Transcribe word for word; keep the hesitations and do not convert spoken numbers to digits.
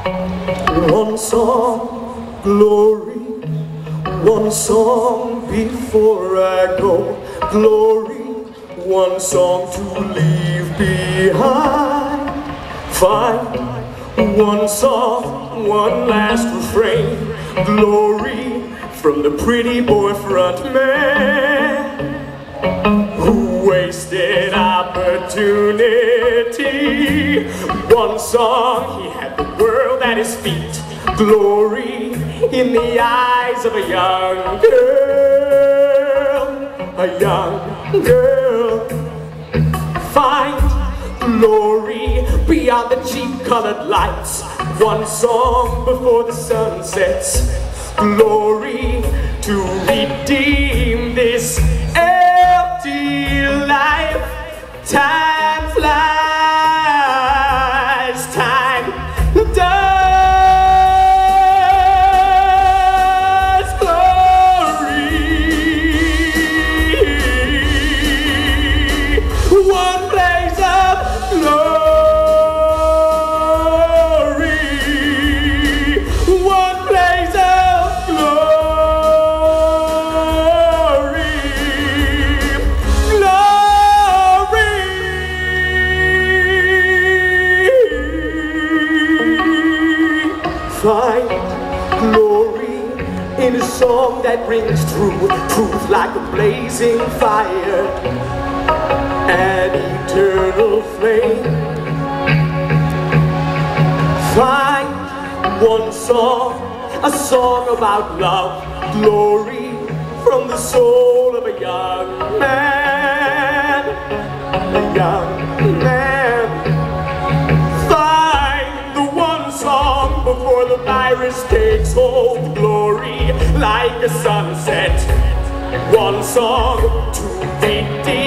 One song, glory. One song before I go, glory. One song to leave behind. Find one song, one last refrain, glory, from the pretty boy front man who wasted opportunity. One song, he had the world at his feet, glory in the eyes of a young girl, a young girl. Find glory beyond the cheap-colored lights. One song before the sun sets, glory to redeem this empty life. Time flies, time does, glory. One blaze of glory, one blaze of glory, glory. Find glory in a song that rings true, truth like a blazing fire, an eternal flame. Find one song, a song about love, glory, from the soul of a young man, a young man. Find the one song before the virus takes hold, glory, like a sunset. One song to redeem